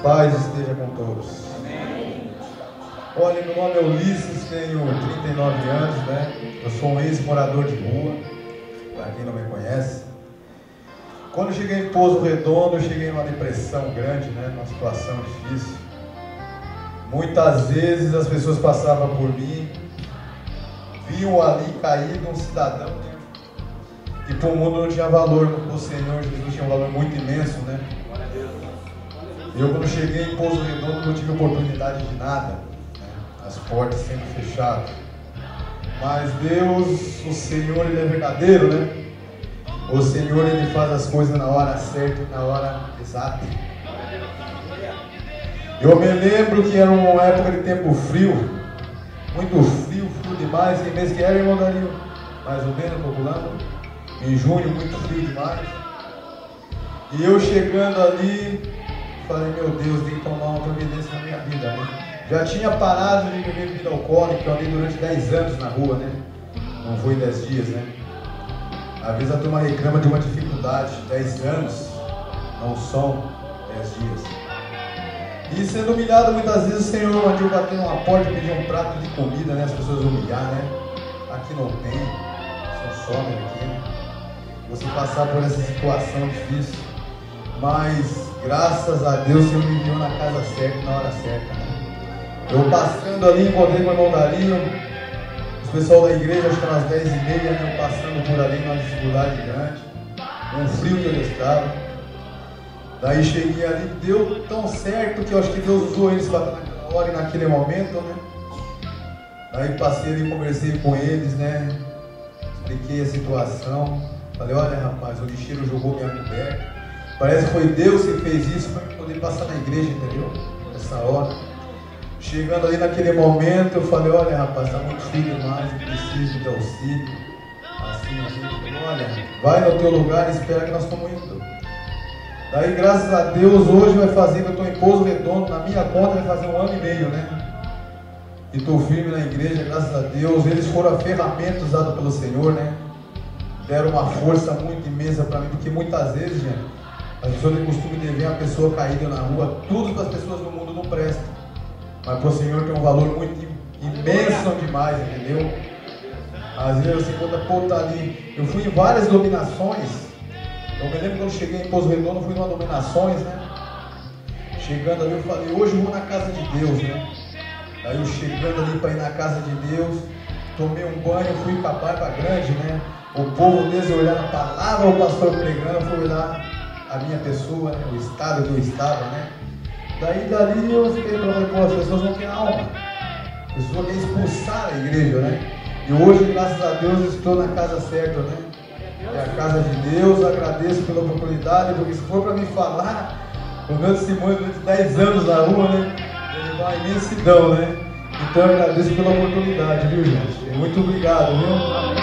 paz esteja com todos. Olha, meu nome é Ulisses, tenho 39 anos, né? Eu sou um ex-morador de rua, para quem não me conhece. Quando eu cheguei em Pouso Redondo, eu cheguei numa depressão grande, né? Numa situação difícil. Muitas vezes as pessoas passavam por mim, viam ali caído um cidadão, né? Que para o mundo não tinha valor, o Senhor Jesus tinha um valor muito imenso, né? Eu, quando cheguei em Pouso Redondo, não tive oportunidade de nada, né? As portas sempre fechadas. Mas Deus, o Senhor, Ele é verdadeiro, né? O Senhor, Ele faz as coisas na hora certa e na hora exata. Eu me lembro que era uma época de tempo frio, muito frio, frio demais. Tem mês que era, irmão Danilo, mais ou menos, calculando. Em junho, muito frio demais. E eu chegando ali, falei, meu Deus, tem que tomar uma providência na minha vida, né? Já tinha parado de beber bebida alcoólica, eu andei durante 10 anos na rua, né? Não foi 10 dias, né? Às vezes a turma reclama de uma dificuldade, 10 anos não são 10 dias. E sendo humilhado muitas vezes, o Senhor mandou bater numa porta e pedir um prato de comida, né? As pessoas humilhar, né? Aqui não tem, são sobra aqui, né? Você passar por essa situação difícil. Mas, graças a Deus, o Senhor me enviou na casa certa e na hora certa, né? Eu passando ali, encontrei com o irmão Dario, o pessoal da igreja, acho que eram as 10h30, né? Eu passando por ali numa dificuldade grande, um frio que eu estava. Daí cheguei ali, deu tão certo que eu acho que Deus usou eles para naquela hora e naquele momento, né? Daí passei ali, conversei com eles, né? Expliquei a situação. Falei, olha rapaz, o lixeiro jogou minha coberta. Parece que foi Deus que fez isso para eu poder passar na igreja, entendeu? Nessa hora. Chegando ali naquele momento, eu falei, olha rapaz, está muito frio demais, eu preciso de auxílio. Assim, a gente falou, olha, vai no teu lugar e espera que nós estamos indo. Daí, graças a Deus, hoje vai fazer, eu estou em Pouso Redondo, na minha conta vai fazer 1 ano e meio, né? E estou firme na igreja, graças a Deus. Eles foram a ferramenta usada pelo Senhor, né? Deram uma força muito imensa para mim, porque muitas vezes, gente, as pessoas têm costume de ver a pessoa caída na rua. Tudo para as pessoas no mundo não presta, mas para o Senhor tem um valor muito imenso demais, entendeu? Às vezes você conta, pô, tá ali. Eu fui em várias dominações. Eu me lembro quando eu cheguei em Pouso Redondo, fui em uma dominações, né? Chegando ali, eu falei, hoje eu vou na casa de Deus, né? Aí eu chegando ali para ir na casa de Deus, tomei um banho, fui para a Barba Grande, né? O povo, desde olhar a palavra, o pastor pregando, eu fui olhar a minha pessoa, né? O estado que eu estava, né? Daí dali eu fiquei falando, pô, as pessoas não têm alma. As pessoas querem expulsar a igreja, né? E hoje, graças a Deus, estou na casa certa, né? É a casa de Deus, agradeço pela oportunidade, porque se for para me falar, o meu testemunho durante 10 anos na rua, né? Ele vai uma imensidão, né? Então eu agradeço pela oportunidade, viu, gente? Muito obrigado, viu?